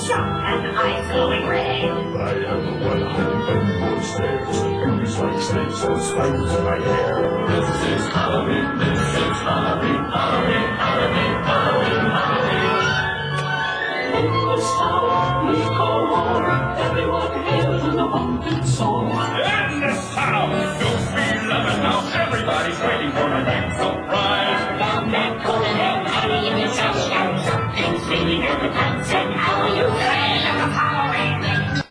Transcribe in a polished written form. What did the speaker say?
shock and eyes glowing red. I am the one hiding under your stairs, fingers like snakes and spiders in my hair. This is Halloween, this is Halloween, Halloween, Halloween, Halloween, Halloween. In this town we call war, everyone hails in the haunted soul. In this town, you'll be loving now, everybody's waiting for the next